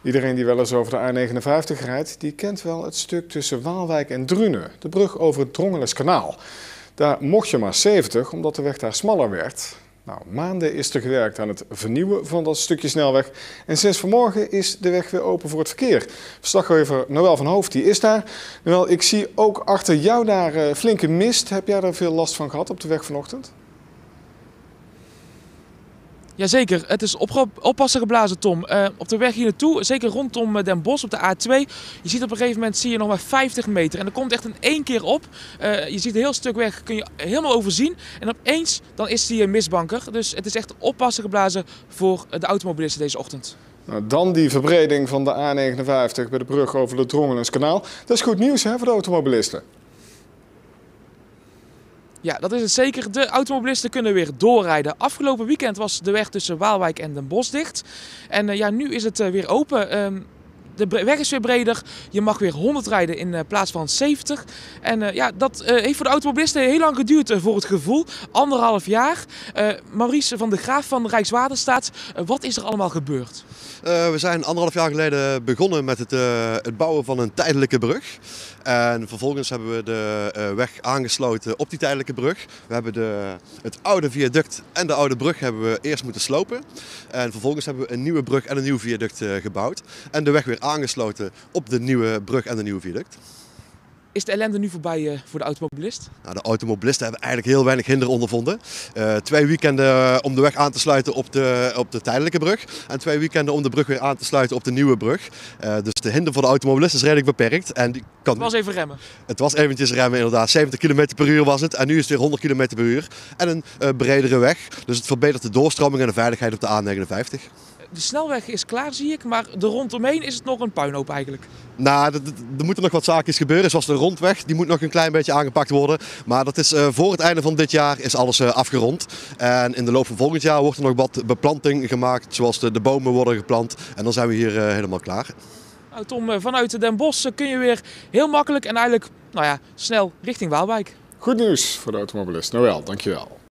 Iedereen die wel eens over de A59 rijdt, die kent wel het stuk tussen Waalwijk en Drunen, de brug over het Drongeleskanaal. Daar mocht je maar 70, omdat de weg daar smaller werd. Nou, maanden is er gewerkt aan het vernieuwen van dat stukje snelweg. En sinds vanmorgen is de weg weer open voor het verkeer. Verslaggever Noël van Hoofd, die is daar. Noël, ik zie ook achter jou daar flinke mist. Heb jij daar veel last van gehad op de weg vanochtend? Jazeker, het is oppassen geblazen, Tom. Op de weg hier naartoe, zeker rondom Den Bosch op de A2, je ziet op een gegeven moment nog maar 50 meter. En er komt echt in één keer op. Je ziet een heel stuk weg, kun je helemaal overzien. En opeens dan is die mistbanker. Dus het is echt oppassen geblazen voor de automobilisten deze ochtend. Nou, dan die verbreding van de A59 bij de brug over het Drongeleskanaal. Dat is goed nieuws, hè, voor de automobilisten. Ja, dat is het zeker. De automobilisten kunnen weer doorrijden. Afgelopen weekend was de weg tussen Waalwijk en Den Bosch dicht. En nu is het weer open. De weg is weer breder. Je mag weer 100 rijden in plaats van 70. En dat heeft voor de automobilisten heel lang geduurd voor het gevoel. 1,5 jaar. Maurice van de Graaf van Rijkswaterstaat, wat is er allemaal gebeurd? We zijn 1,5 jaar geleden begonnen met het bouwen van een tijdelijke brug. En vervolgens hebben we de weg aangesloten op die tijdelijke brug. We hebben het oude viaduct en de oude brug hebben we eerst moeten slopen. En vervolgens hebben we een nieuwe brug en een nieuw viaduct gebouwd. En de weg weer aangesloten op de nieuwe brug en de nieuwe viaduct. Is de ellende nu voorbij voor de automobilist? Nou, de automobilisten hebben eigenlijk heel weinig hinder ondervonden. 2 weekenden om de weg aan te sluiten op de tijdelijke brug. En 2 weekenden om de brug weer aan te sluiten op de nieuwe brug. Dus de hinder voor de automobilist is redelijk beperkt. En Het was even remmen. Het was eventjes remmen inderdaad. 70 km per uur was het. En nu is het weer 100 km per uur. En een bredere weg. Dus het verbetert de doorstroming en de veiligheid op de A59. De snelweg is klaar, zie ik, maar er rondomheen is het nog een puinhoop eigenlijk. Nou, er moeten nog wat zaakjes gebeuren, zoals de rondweg. Die moet nog een klein beetje aangepakt worden. Maar dat is voor het einde van dit jaar is alles afgerond. En in de loop van volgend jaar wordt er nog wat beplanting gemaakt, zoals de bomen worden geplant. En dan zijn we hier helemaal klaar. Nou, Tom, vanuit Den Bosch kun je weer heel makkelijk en eigenlijk snel richting Waalwijk. Goed nieuws voor de automobilist. Noël, dankjewel.